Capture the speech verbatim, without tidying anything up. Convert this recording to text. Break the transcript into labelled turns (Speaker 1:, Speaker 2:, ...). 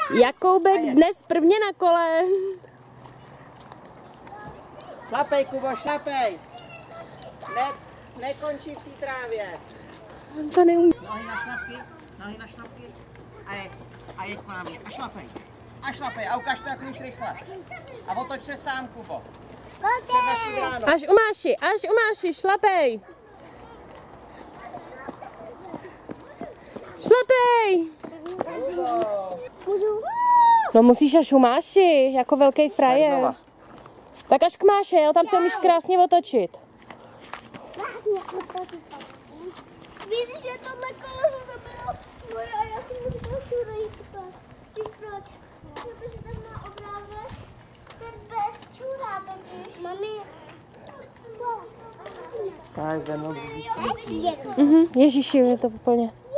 Speaker 1: Jakoubek dnes prvně na kole.
Speaker 2: Šlapej, Kubo, šlapej. Ne, nekončí v té trávě.
Speaker 1: On to neumí.
Speaker 2: Nohy na šlapky, nohy na šlapky. A jeď, a jeď po mě. A šlapej. A šlapej a ukaž to, jak můžeš rychle. A otoč se sám, Kubo.
Speaker 1: Až u Máši, až u Máši, šlapej. Šlapej. No musíš až u Máši, jako velký frajer. Tak až k Máše, jo, tam se umíš krásně otočit.
Speaker 3: Víš, že tohle kolo se zabilo moje a já si můžu to jít pas. Víš proč? Protože tam má obrázek, ten bez čůra totiž. Mami.
Speaker 2: Tak, jdem
Speaker 1: Mhm, Ježíši, je to úplně.